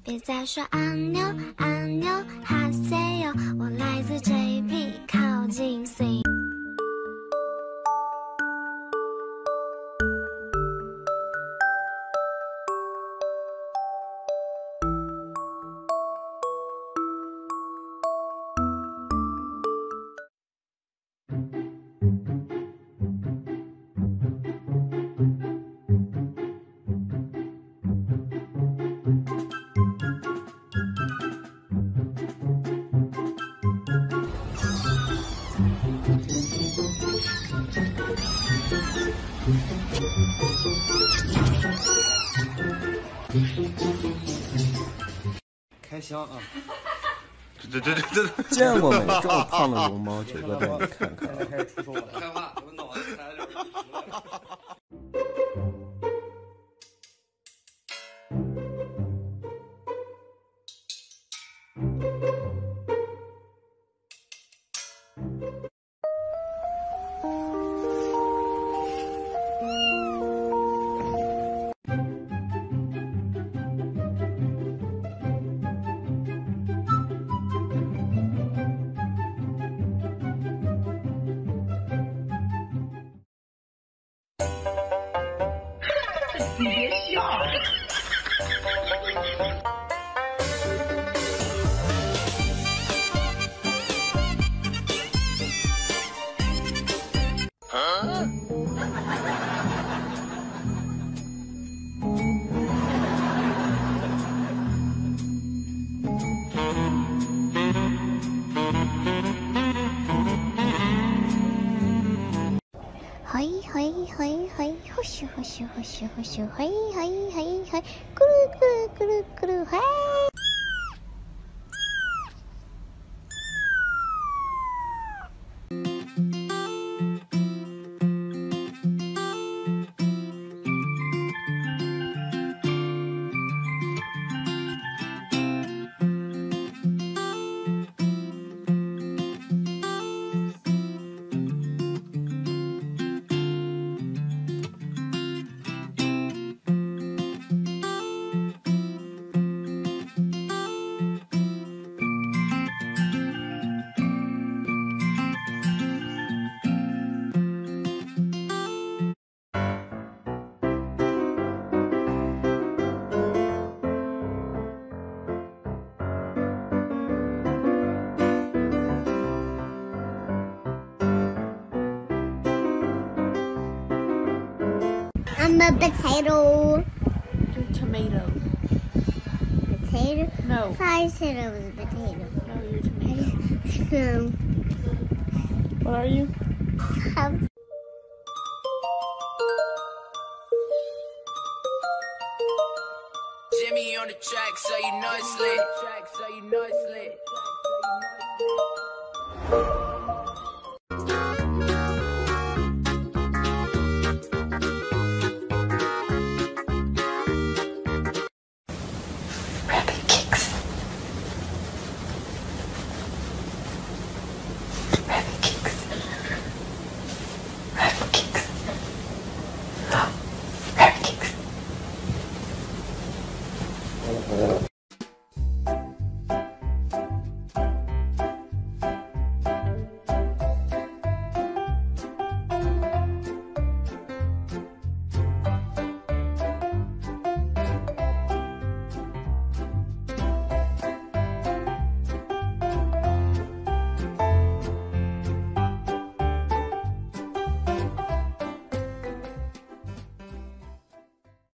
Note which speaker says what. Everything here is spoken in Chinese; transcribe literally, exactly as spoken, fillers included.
Speaker 1: 别再说安妞安妞哈塞哟，我来自 J P 靠近 C。
Speaker 2: 开箱啊！
Speaker 3: 对对对对对，
Speaker 4: 见过没？这么胖的龙猫，九哥带你看看。
Speaker 2: 开始出售了，害怕，我脑袋抬着。
Speaker 5: 你别笑。啊？
Speaker 1: 嘿嘿嘿嘿，呼咻呼咻呼咻呼咻，嘿嘿嘿嘿，咕噜咕噜咕噜咕噜，嘿。I'm a potato.
Speaker 5: You're tomato.
Speaker 1: Potato?
Speaker 5: No.
Speaker 1: I said I was a potato.
Speaker 5: No, you're tomato.
Speaker 1: No.
Speaker 5: What are you?
Speaker 1: How?
Speaker 6: Jimmy on the track, so you know it's lit.